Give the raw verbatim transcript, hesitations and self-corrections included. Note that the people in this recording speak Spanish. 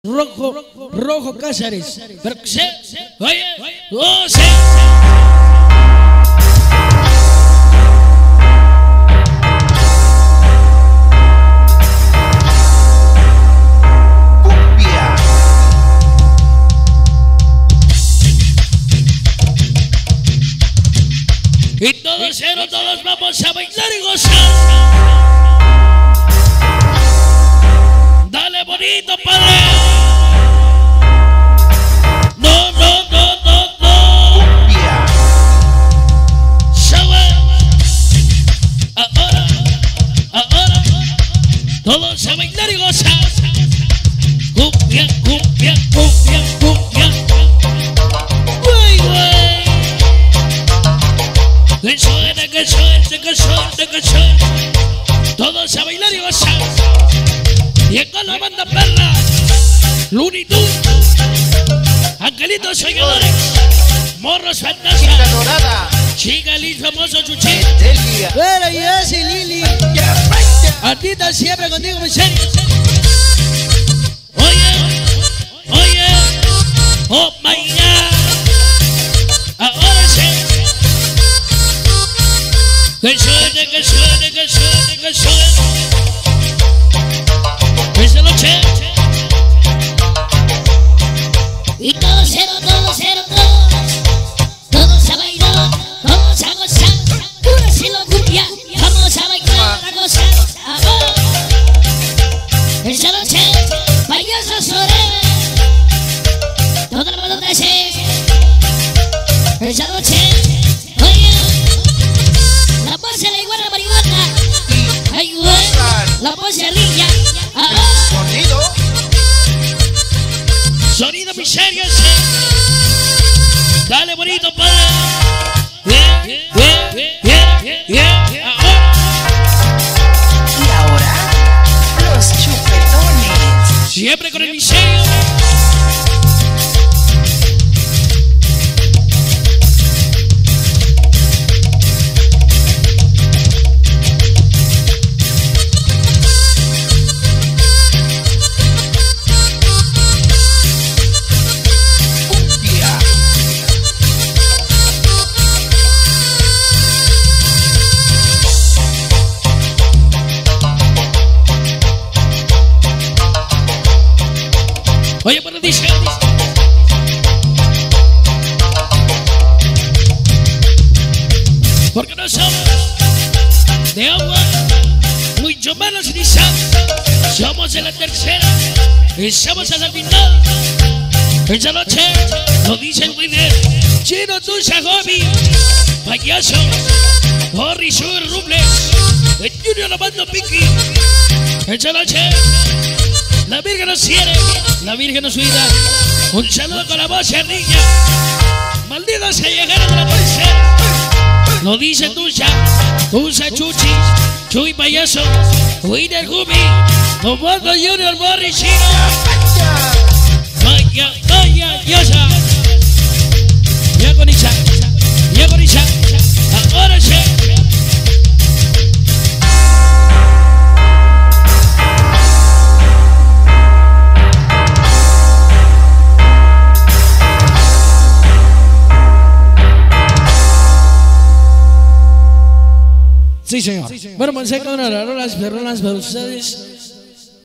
Rojo, Rojo Cáceres. Pero que se, oye, oh, se. Cumbia. Y todos cero, todos vamos a bailar y gozar. Dale bonito, padre. No, no, no, no, no. Cumbia. Sabe. Ahora, ahora, todos a bailar y gozar. Cumbia, cumbia, cumbia, cumbia. Güey, güey. Que suene, que suene, que suene, que suene. Todos a bailar y gozar. Llegó la banda perra, Looney Tunes, Angelitos Soñadores, Morros Chica Fantasmas, dorada. Chica Liz, famoso Chuchín. Delia. Pero yo sí, Lili, Ya, vaya. Artita siempre contigo, mi serio. Oye, oye, oh my God. Ahora sí. Que suene, que suene, que suene, que suene. Esa noche. Y todos cero, todos cero, todos, todos a bailar, todos a gozar, pura estilo cumbia, vamos a bailar, a gozar, ahora. Esa noche, payasos orejas, toda la mano trece. Esa noche, oye, la voz se la iguana marihuana, ay güey, la voz se rilla, ahora. Sonido. Sonido miseria, sí. Dale bonito, padre. Yeah, yeah, yeah, yeah, yeah. Ahora. Y ahora, los chupetones. Siempre con el miserio. Cumbia. Oye, pero dice. Porque no somos de agua, mucho menos ni sal. Somos de la tercera y somos al final. Esta noche lo dice el líder Chino Tusa Hobby, payaso, Horry Sur Rubles, el Junior Lavando Pinky. Esta noche la Virgen nos quiere, la Virgen nos cuida. Un saludo con la voz de niña. Malditos que llegaron de la policía. Lo dice Tusa, Tusa Chuchi, Chuy Payaso, Winner Gumi, Tomondo Junior Morri Chino. Vaya, vaya, diosa. Ya con Isa, ya con Isa. Ahora sí. Sí, señor. Bueno, pues con las rolas perronas para ustedes.